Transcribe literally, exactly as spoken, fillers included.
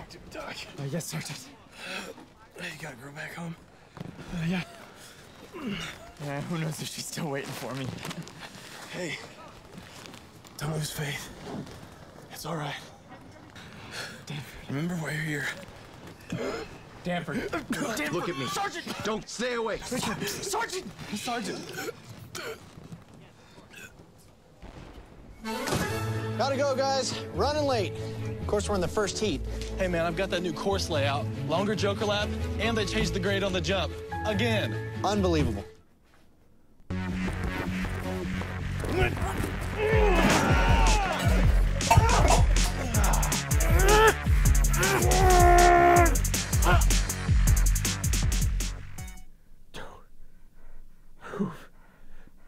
Talk to me, Doc. Uh, yes, Sergeant. Hey, you gotta go back home? Uh, yeah. Yeah, who knows if she's still waiting for me. Hey, don't lose faith. It's all right. Danford. Remember why you're here. Danford. Danford. Look at me. Sergeant! Don't stay away. Sergeant! Sergeant! Gotta go, guys. Running late. Of course, we're in the first heat. Hey, man, I've got that new course layout. Longer Joker lap, and they changed the grade on the jump. Again. Unbelievable.